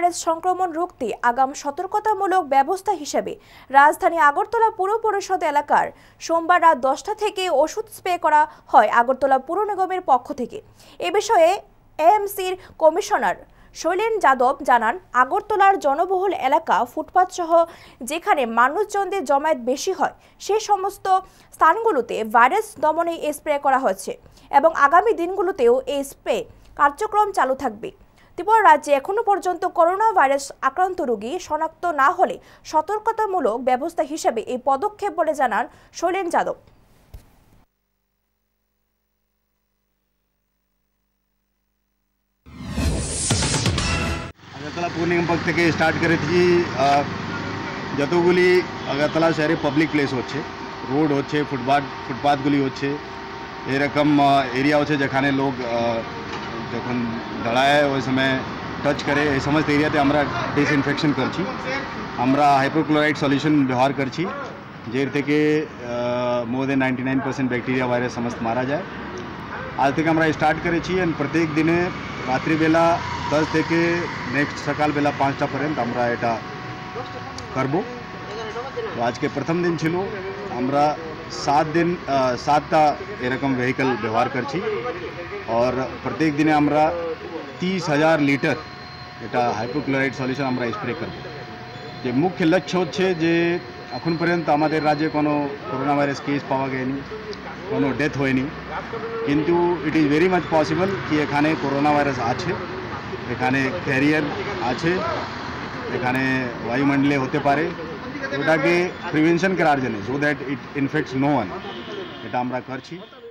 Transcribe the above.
Virus সংক্রমণ রুখতে আগাম সতর্কতামূলক ব্যবস্থা হিসেবে রাজধানী আগরতলা পুর পরিষদ এলাকার সোমবার রাত 10টা থেকে ওষুধ স্প্রে করা হয় আগরতলা পুর নিগমের পক্ষ থেকে। এ বিষয়ে এএমসির কমিশনার শৈলেন যাদব জানান, আগরতলার জনবহুল এলাকা, ফুটপাত সহ যেখানে মানুষজনদের জমায়েত বেশি হয় সেই সমস্ত স্থানগুলোতে ভাইরাস দমনে স্প্রে করা হয়েছে এবং আগামী দিনগুলোতেও এই স্প্রে কার্যক্রম চালু থাকবে। ত্রিপুরা রাজ্যে এখনো পর্যন্ত করোনা ভাইরাস আক্রান্ত রোগী শনাক্ত না হলে সতর্কতামূলক ব্যবস্থা হিসেবে এই পদক্ষেপ বলে জানান শৈলেন যাদব। আগরতলা পুর নিগম পক্ষ থেকে স্টাर्ट করেছি যতগুলি আগরতলা শহরে পাবলিক প্লেস হচ্ছে, রোড হচ্ছে, ফুটপাথগুলি হচ্ছে, এরকম এরিয়া হচ্ছে যেখানে লোক যখন দাঁড়ায় ওই সময় টাচ করে, এই সমস্ত এরিয়াতে আমরা ডিসইনফেকশন করছি। আমরা হাইপোক্লোরাইড সলিউশন ব্যবহার করছি, যের থেকে মোর দেন 99% ব্যাকটেরিয়া ভাইরাস সমস্ত মারা যায়। আজ থেকে আমরা স্টার্ট করেছি এবং প্রত্যেক দিনে রাত্রিবেলা 10 থেকে নেক্সট সকালবেলা 5টা পর্যন্ত আমরা এটা করব। তো আজকে প্রথম দিন ছিল, আমরা 7টা এরকম ভেহিকল ব্যবহার করছি और প্রত্যেক দিনে আমরা 30,000 লিটার এটা হাইপোক্লোরাইড সলিউশন আমরা স্প্রে করব। যে মুখ্য লক্ষ্য হচ্ছে যে এখন পর্যন্ত আমাদের রাজ্যে কোনো করোনা ভাইরাস কেস পাওয়া যায়নি, কোনো ডেথ হয়নি, কিন্তু it is very much possible কি এখানে করোনা ভাইরাস আছে, এখানে ক্যারিয়ার আছে, এখানে বায়ুমণ্ডলে হতে পারে, ওটাকে প্রিভেনশন করার জন্য so that it infects no one, এটা আমরা করছি।